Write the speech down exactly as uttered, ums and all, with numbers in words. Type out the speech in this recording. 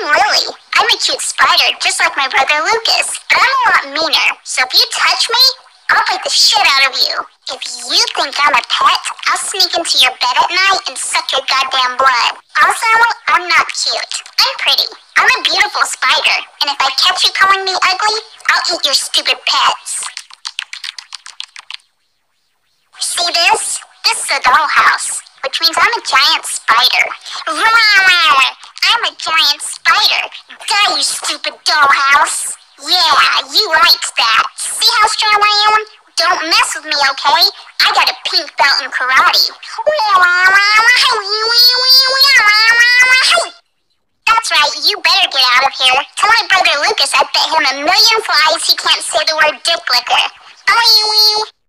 I'm Lily. I'm a cute spider, just like my brother Lucas. But I'm a lot meaner, so if you touch me, I'll bite the shit out of you. If you think I'm a pet, I'll sneak into your bed at night and suck your goddamn blood. Also, I'm not cute. I'm pretty. I'm a beautiful spider, and if I catch you calling me ugly, I'll eat your stupid pets. See this? This is a dollhouse, which means I'm a giant spider. I'm a giant spider. Die, you stupid dollhouse. Yeah, you liked that. See how strong I am? Don't mess with me, okay? I got a pink belt in karate. That's right, you better get out of here. Tell my brother Lucas I bet him a million flies he can't say the word dick licker. Bye.